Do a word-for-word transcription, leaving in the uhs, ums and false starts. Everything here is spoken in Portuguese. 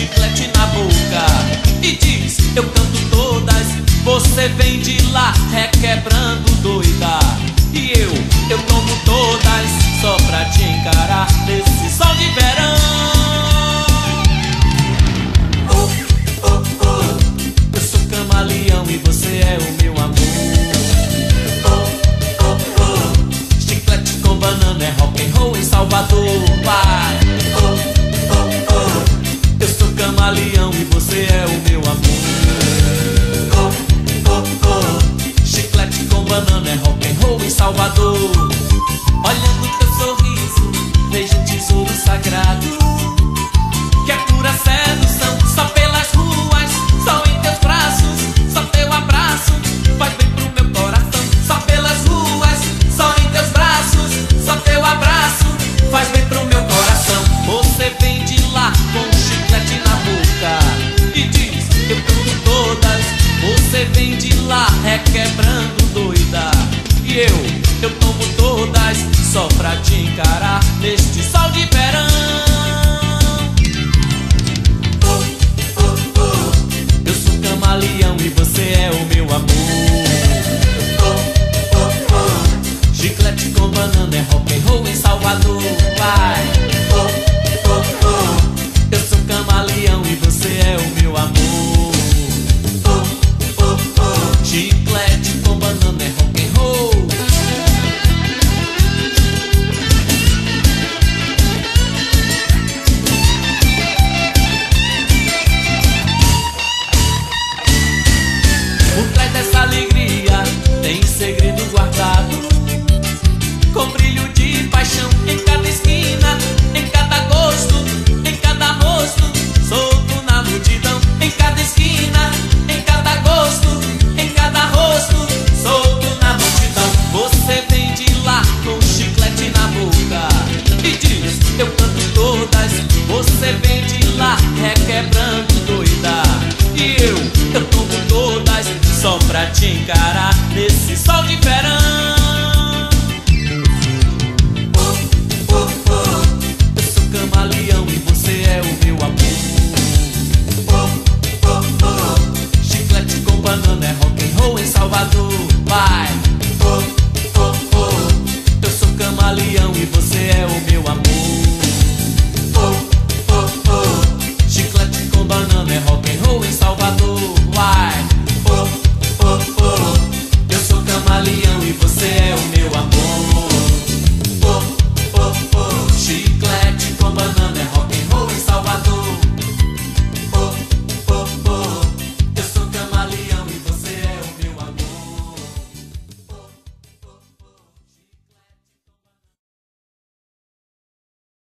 chiclete na boca e diz: eu canto todas, você vem de lá requebrando doida. E eu, eu tomo todas só pra te encarar nesse sol de verão. Oh, oh, oh, eu sou camaleão e você é o meu amor. Oh, oh, oh, chiclete com banana é rock and roll em Salvador. Vai. Oh, oh, oh, eu sou camaleão e você é o meu amor. Oh, oh, oh, chiclete com banana é rock and roll em Salvador. Olhando teu sorriso, vejo um tesouro sagrado, que é pura sedução. Só pelas ruas, só em teus braços, só teu abraço faz bem pro meu coração. Só pelas ruas, só em teus braços, só teu abraço faz bem pro meu coração. Você vem de lá com um chiclete na boca e diz: eu canto todas, você vem de lá requebrando doida. E eu, eu tomo todas só pra te encarar neste sol de verão. Oh, oh, oh, eu sou camaleão e você é o meu amor. Oh, oh, oh, chiclete com banana é rock and roll em Salvador. Vai. Oh, oh, oh, eu sou camaleão e você é o meu amor. Oh, oh, oh, chiclete com banana é rock and roll. Por trás dessa alegria tem segredo guardado, com brilho de paixão em cada esquina, em cada gosto, em cada rosto, solto na multidão. Em cada esquina, em cada gosto, em cada rosto, solto na multidão. Você vem de lá com chiclete na boca e diz: eu canto todas, você vem de lá requebrando doida. E eu, eu tomo todas só pra te encarar